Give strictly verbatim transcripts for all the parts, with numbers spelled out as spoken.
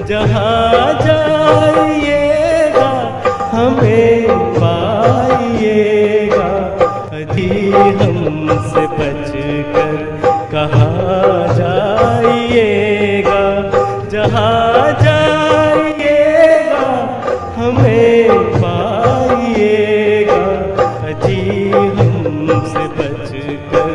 जहाँ जाइएगा हमें पाइएगा, अजी हमसे बचकर कहाँ जाइएगा, जहाँ जाइएगा हमें पाइएगा, अजी हमसे बचकर।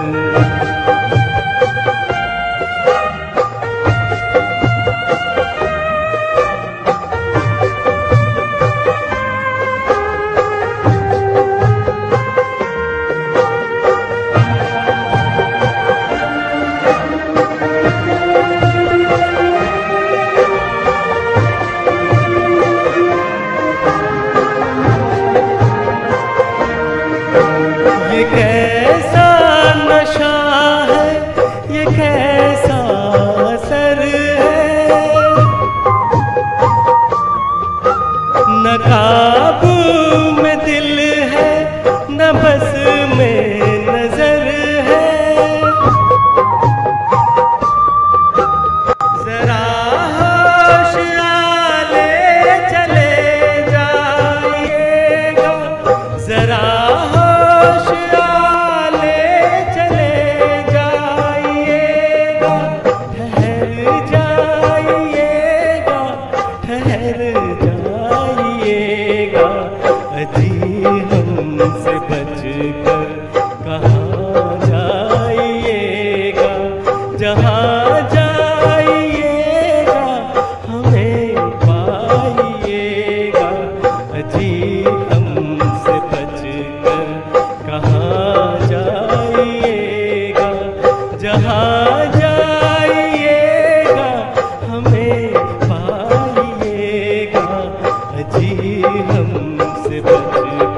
ये कैसा नशा है, ये कैसा असर है, न काबू में दिल है न बस में नजर है, जरा होश आले चले जाइएगा, जरा होश आले चले जाइएगा, ठहर जाइएगा, ठहर जाइएगा, अजी हमसे बचकर कहाँ जाइएगा, जहाँ जाइएगा हमें पाइएगा, अजी हमसे बचकर कहाँ जाइएगा, जहाँ जाइएगा हमें पाइएगा, अजी हमसे बचकर।